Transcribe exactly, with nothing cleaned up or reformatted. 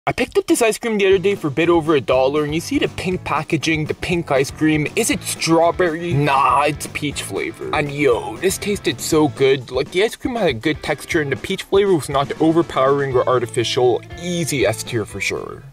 I picked up this ice cream the other day for a bit over a dollar, and you see the pink packaging, the pink ice cream. Is it strawberry? Nah, it's peach flavor. And yo, this tasted so good. Like, the ice cream had a good texture, and the peach flavor was not overpowering or artificial. Easy S tier for sure.